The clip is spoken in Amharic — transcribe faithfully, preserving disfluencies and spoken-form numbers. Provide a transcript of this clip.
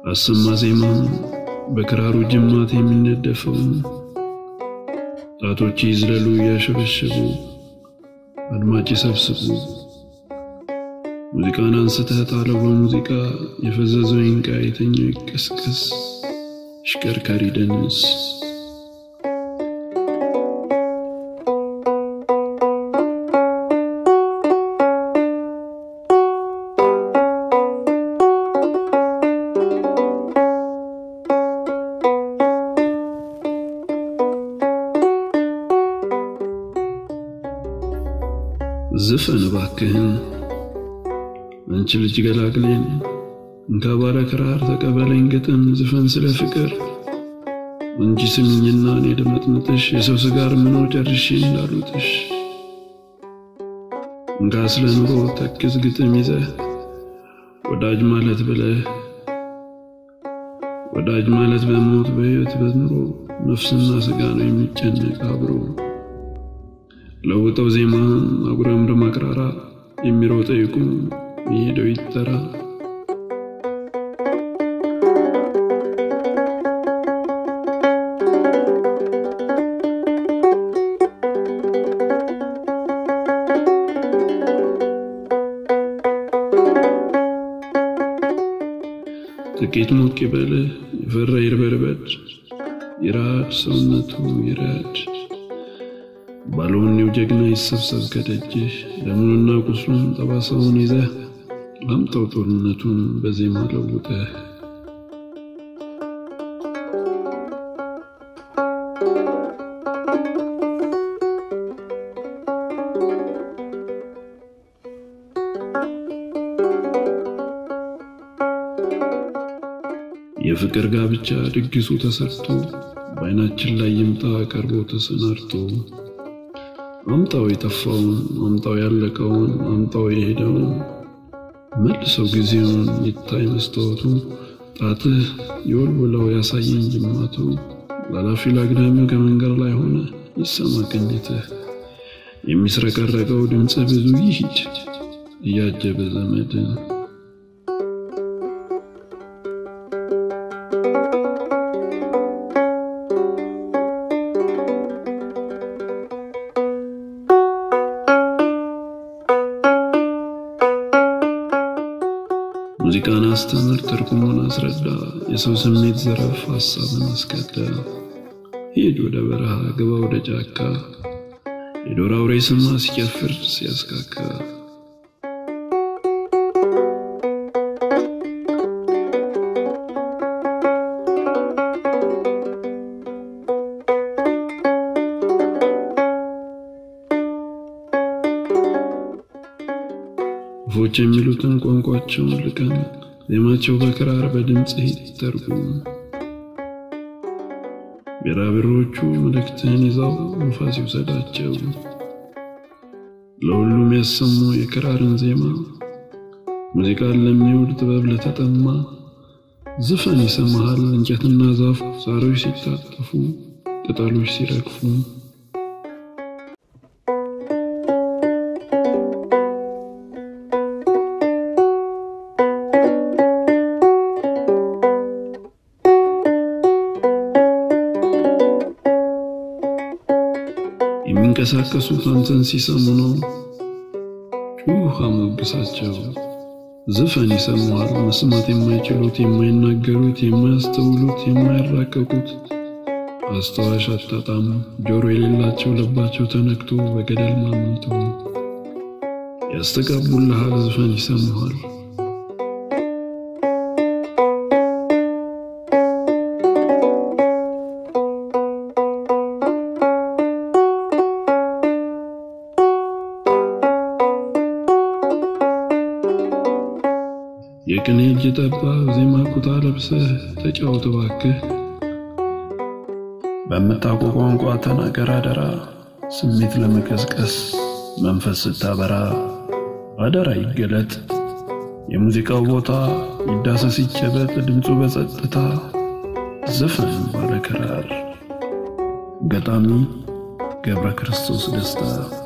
አሰማ ዜማን በክራሩ ጅማት የሚነደፈው ጣቶች ይዝለሉ ያሸበሸቡ አድማጭ ሰብስቡ ሙዚቃን አንስተህ ጣለው በሙዚቃ የፈዘዘው ይንቃ የተኛው ይቀስቀስ ሽከርካሪ ደንስ زفن باكهن انت ልጅ ገላግሌን እንካ ባለ ክራር ተቀበለኝ ግጥም ዝፈን ስለ ፍቅር እንጂ ስምኝና እኔ ደመጥምጥሽ የሰው ስጋር ምነው ጨርሼ እንዳሉትሽ እንካ ስለ ኑሮ ተክዝ ግጥም ይዘህ ወዳጅ ማለት ብለህ ወዳጅ ማለት በሞት በሕይወት በኑሮ ነፍስና ስጋ ነው የሚጨነቅ አብሮ ለውጠው ዜማ አጉራም ደማቅራራ የሚሮጠው ይቁም ይሄደው ይተራ ጥቂት ሞቅ ይበል ይፈራ ይርበርበድ ይራድ ሰውነቱ ይራድ ባሎኔው ጀግና ይሰብሰብ ከደጅሽ ደሙንና ቁስሉን ጠባሳውን ይዘህ አምጣው ጦርነቱን በዜማ ለውጠህ የፍቅር ጋብቻ ድግሱ ተሰርቶ ባይናችን ላይ ይምጣ ቀርቦ ተሰናርቶ አምጣው የጠፋውን አምጣው ያለቀውን አምጣው የሄደውን መልሰው ጊዜውን ይታይ መስታወቱ ጣትህ ይወልወለው ያሳየኝ ጅማቱ ላላፊ ላግዳሚው ከመንገር ላይ ሆነ ይሰማ ቅኝትህ የሚስረቀረቀው ድምጽ ብዙ ይሂድ እያጀበ ዘመድን ሙዚቃን አስተምር ትርጉሙን አስረዳ የሰው ስሜት ዘረፍ ሐሳብን አስቀዳ ሄድ ወደ በረሃ ግባ ወደ ጫካ የዶር አውሬ ስማ ሲጨፍር ሲያስካካ ወጭ የሚሉትን ቋንቋቸውን ልቀን ዜማቸው በክራር በድምጽ ይተርጉም ቢራቢሮቹ መልእክትን ይዘው ንፋስ ይወሰዳቸው ለሁሉም ያሰሙ የክራርን ዜማ ሙዚቃን ለሚወድ ጥበብ ለተጠማ ዝፈን ይሰማሃል እንጨትና ዛፍ ሳሮች ሲታጠፉ ቅጠሎች ሲረግፉ የሚንቀሳቀሱት አንተን ሲሰሙ ነው ጩኸ ሞገሳቸው ዝፈን ይሰማዋል መስማት የማይችሉት የማይናገሩት የማያስተውሉት የማይራቀቁት አስተዋሽ አጣጣም ጆሮ የሌላቸው ልባቸው ተነክቶ በገደል ማሚቶ ያስተጋቡልሃል ዝፈን ይሰማዋል የቅኔ እጅ ጠባ ዜማ ኩታ ለብሰህ ተጫውት ባክህ በመታውቀው ቋንቋ ተናገር አደራ ስሜት ለመቀስቀስ መንፈስ ስታበራ አደራ ይገለጥ የሙዚቃው ቦታ ይዳሰስ ይጨበጥ ድምጹ በጸጥታ ዝፈን ባለ ክራር ገጣሚ ገብረ ክርስቶስ ደስታ